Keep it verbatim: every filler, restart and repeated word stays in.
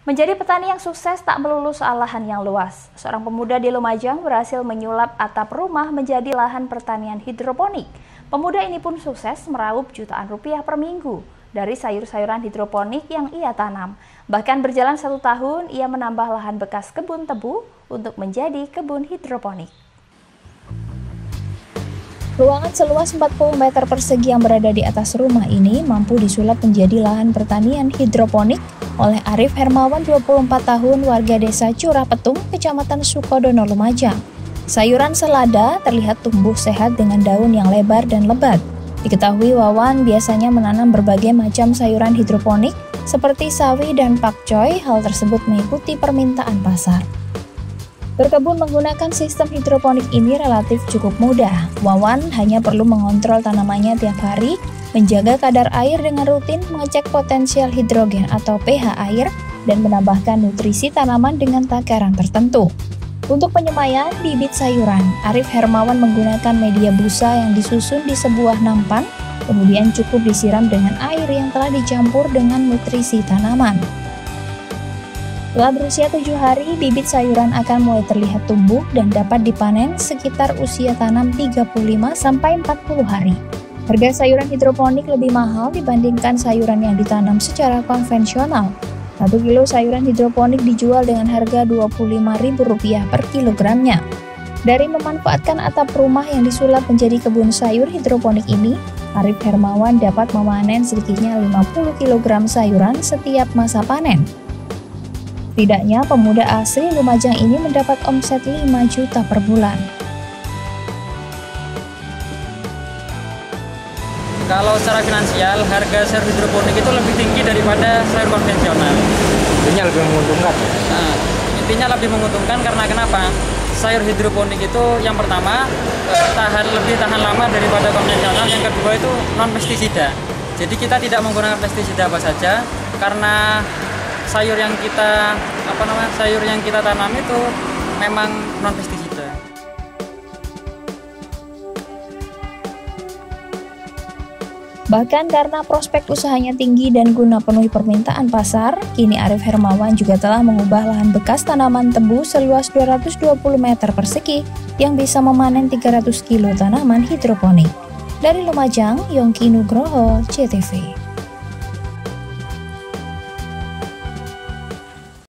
Menjadi petani yang sukses tak melulu soal lahan yang luas. Seorang pemuda di Lumajang berhasil menyulap atap rumah menjadi lahan pertanian hidroponik. Pemuda ini pun sukses meraup jutaan rupiah per minggu dari sayur-sayuran hidroponik yang ia tanam. Bahkan berjalan satu tahun, ia menambah lahan bekas kebun tebu untuk menjadi kebun hidroponik. Ruangan seluas empat puluh meter persegi yang berada di atas rumah ini mampu disulap menjadi lahan pertanian hidroponik oleh Arif Hermawan, dua puluh empat tahun, warga desa Curah Petung, Kecamatan Sukodono, Lumajang. Sayuran selada terlihat tumbuh sehat dengan daun yang lebar dan lebat. Diketahui Wawan biasanya menanam berbagai macam sayuran hidroponik seperti sawi dan pakcoy. Hal tersebut mengikuti permintaan pasar. Berkebun menggunakan sistem hidroponik ini relatif cukup mudah. Wawan hanya perlu mengontrol tanamannya tiap hari, menjaga kadar air dengan rutin, mengecek potensial hidrogen atau pH air, dan menambahkan nutrisi tanaman dengan takaran tertentu. Untuk penyemaian bibit sayuran, Arif Hermawan menggunakan media busa yang disusun di sebuah nampan, kemudian cukup disiram dengan air yang telah dicampur dengan nutrisi tanaman. Setelah berusia tujuh hari, bibit sayuran akan mulai terlihat tumbuh dan dapat dipanen sekitar usia tanam tiga puluh lima sampai empat puluh hari. Harga sayuran hidroponik lebih mahal dibandingkan sayuran yang ditanam secara konvensional. Satu kilo sayuran hidroponik dijual dengan harga dua puluh lima ribu rupiah per kilogramnya. Dari memanfaatkan atap rumah yang disulap menjadi kebun sayur hidroponik ini, Arif Hermawan dapat memanen sedikitnya lima puluh kilogram sayuran setiap masa panen. Setidaknya pemuda asli Lumajang ini mendapat omset lima juta per bulan. Kalau secara finansial, harga sayur hidroponik itu lebih tinggi daripada sayur konvensional. Intinya lebih menguntungkan? Nah, intinya lebih menguntungkan karena kenapa? Sayur hidroponik itu yang pertama, tahan lebih tahan lama daripada konvensional. Yang kedua itu non pestisida. Jadi kita tidak menggunakan pestisida apa saja karena sayur yang kita apa namanya sayur yang kita tanam itu memang non pestisida. Bahkan karena prospek usahanya tinggi dan guna penuhi permintaan pasar, kini Arif Hermawan juga telah mengubah lahan bekas tanaman tebu seluas dua ratus dua puluh meter persegi yang bisa memanen tiga ratus kilo tanaman hidroponik. Dari Lumajang, Yongki Nugroho, C T V.